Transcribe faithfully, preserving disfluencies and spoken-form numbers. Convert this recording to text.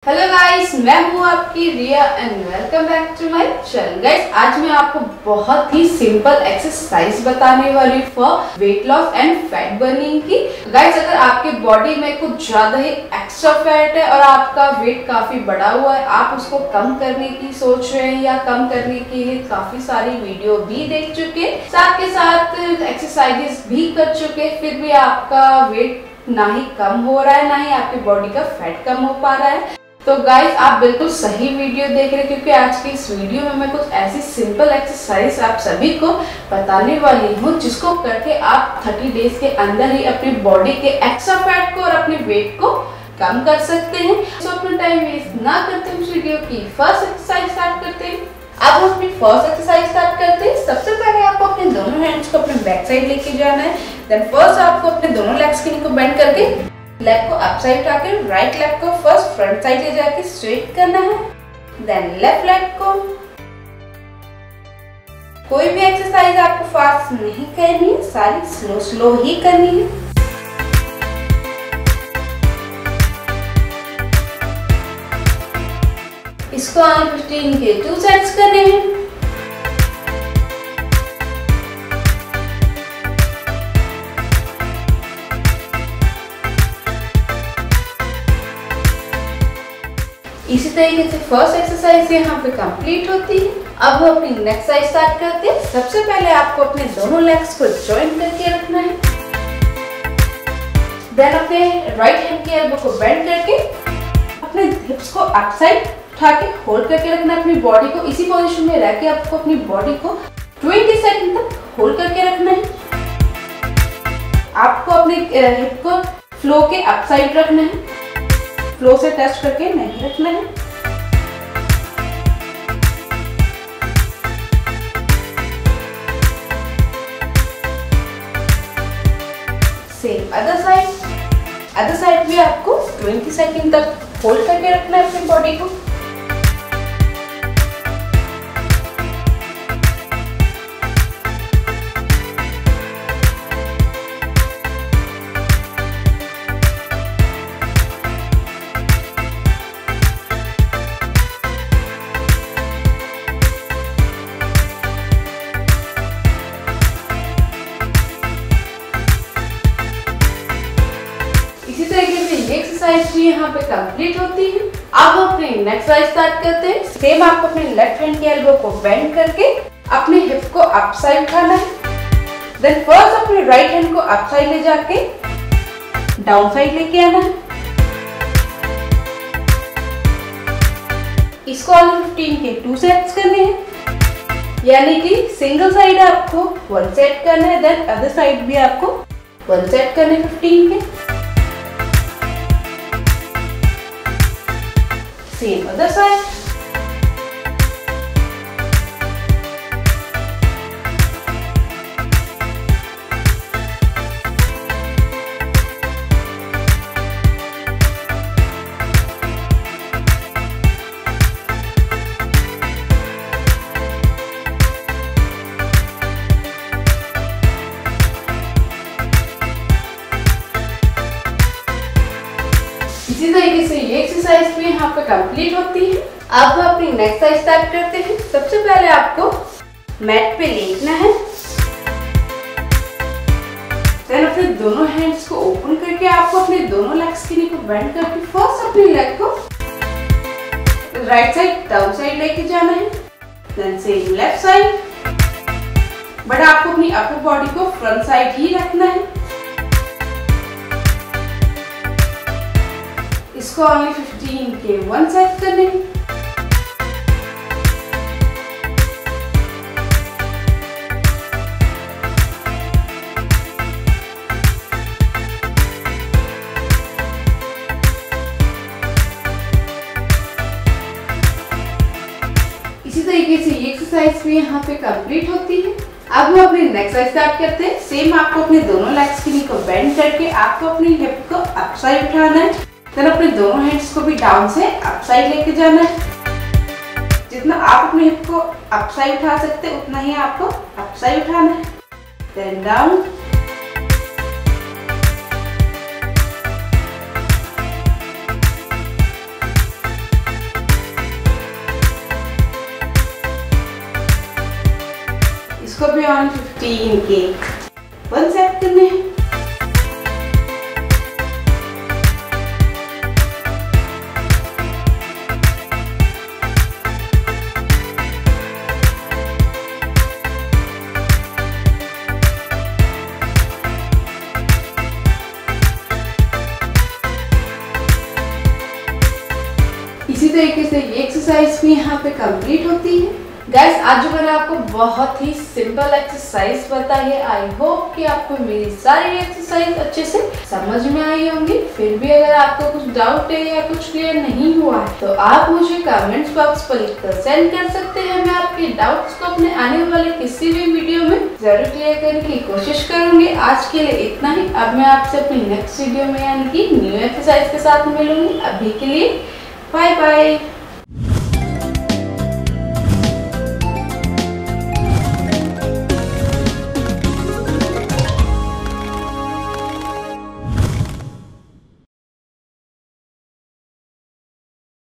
Hello guys, मैं हूँ आपकी Riya and welcome back to my channel. Guys, आज मैं आपको बहुत ही सिंपल एक्सरसाइज बताने वाली हूँ for weight loss and fat burning की। गाइस, अगर आपके बॉडी में कुछ ज्यादा ही एक्स्ट्रा फैट है और आपका वेट काफी बढ़ा हुआ है, आप उसको कम करने की सोच रहे हैं या कम करने के लिए काफी सारी वीडियो भी देख चुके, साथ के साथ एक्सरसाइजेस भी कर चुके, फिर भी आपका वेट ना ही कम हो रहा है ना ही आपकी बॉडी का फैट कम हो पा रहा है, तो गाइस आप बिल्कुल सही वीडियो देख रहे हैं, क्योंकि आज की इस वीडियो में मैं कुछ ऐसी सिंपल एक्सरसाइज आप सभी को बताने वाली हूँ जिसको करके आप तीस डेज के अंदर ही अपनी बॉडी के एक्स्ट्रा फैट को और अपने वेट को कम कर सकते हैं। तो अपना टाइम वेस्ट ना करते हुए इस वीडियो की फर्स्ट एक्सरसाइज स्टार्ट करते हैं। अब हम अपनी फर्स्ट एक्सरसाइज स्टार्ट करते हैं। सबसे पहले आपको अपने दोनों हैंड्स को अपने बैक साइड लेके जाना है। देन फर्स्ट आपको अपने दोनों लेग्स के नी को बेंड करके लेग को अप साइड उठाकर राइट लेग को फर्स्ट फ्रंट साइड ले जाके स्ट्रेट करना है। देन लेफ्ट लेग को। कोई भी एक्सरसाइज आपको फास्ट नहीं करनी है, सारी स्लो स्लो ही करनी है। इसको आगे पंद्रह के टू सेट्स करने हैं। इसी तरीके से फर्स्ट एक्सरसाइज यहाँ पे कंप्लीट होती है। अब हम अपनी नेक्स्ट एक्सरसाइज स्टार्ट करते हैं। सबसे पहले आपको अपने दोनों लेग्स को जॉइन करके रखना है। देन अपने राइट हैंड की एल्बो को बेंड करके अपने हिप्स को अप साइड उठा के होल्ड करके रखना है। अपनी बॉडी को इसी पोजीशन में रख के आपको अपनी बॉडी को बीस सेकंड तक होल्ड करके रखना है। आपको अपने हिप को फ्लो के अप साइड रखना है, फ्लो से टच करके नहीं रखना है। Same other side other side भी आपको बीस सेकंड तक होल्ड करके रखना है अपनी बॉडी को। इसी तरीके से ये एक्सरसाइज भी यहाँ पे कंप्लीट होती है। अब हम अपने नेक्स्ट एक्सरसाइज स्टार्ट करते हैं। सेम आपको अपने लेफ्ट हैंड की एल्बो को बेंड करके अपने हिप को अप साइड उठाना है। देन फर्स्ट अपने राइट हैंड को अप साइड ले जाके डाउन साइड लेके आना है। इसको ऑल पंद्रह के टू सेट्स करने हैं, यानी कि सिंगल साइड आपको वन सेट करना है, देन अदर साइड भी आपको वन सेट करने पंद्रह के। Same other side. इसी तरीके से ये एक्सरसाइज भी यहाँ पे कंप्लीट होती है। अब हम अपनी नेक्स्ट एक्सरसाइज स्टार्ट करते हैं। सबसे पहले आपको मैट पे लेटना है। देन अपने दोनों हैंड्स को ओपन करके आपको अपने दोनों लेग्स के नी को बेंड करके फर्स्ट अपने लेग को राइट साइड डाउन साइड लेके जाना है। Then same left side, but आपको अपनी अपर बॉडी को फ्रंट साइड ही रखना है। इसको ओनली पंद्रह के वन सेट करने हैं। इसी तरीके से ये एक्सरसाइज भी यहाँ पे कंप्लीट होती है। अब हम अपनी नेक्स्ट एक्सरसाइज स्टार्ट करते हैं। सेम आपको अपने दोनों लेग्स के नी को बेंड करके आपको अपनी हिप को अप साइड उठाना है। देन अपने दोनों हैंड्स को भी डाउन से अप साइड लेके जाना है। जितना आप अपने हिप को अप साइड उठा सकते हैं उतना ही आपको अप साइड उठाना है। Then down. इसको भी ऑन फिफ्टीन के वन सेट करने हैं। इसी तरीके से ये एक्सरसाइज भी यहाँ पे कंप्लीट होती है। गाइस आज जो मैंने आपको बहुत ही सिंपल एक्सरसाइज बताई है, आई होप कि आपको मेरी सारी एक्सरसाइज अच्छे से समझ में आई होंगी। फिर भी अगर आपको कुछ डाउट है या कुछ क्लियर नहीं हुआ है तो आप मुझे कमेंट्स बॉक्स पर लिखकर सेंड कर सकते हैं। मैं आपके डाउट्स को अपने आने वाले किसी भी वीडियो में जरूर क्लियर करने की कोशिश करूंगी। आज के लिए इतना ही। अब मैं आपसे अपनी नेक्स्ट वीडियो में यानी कि न्यू एक्सरसाइज के साथ मिलूंगी। अभी के लिए बाय बाय।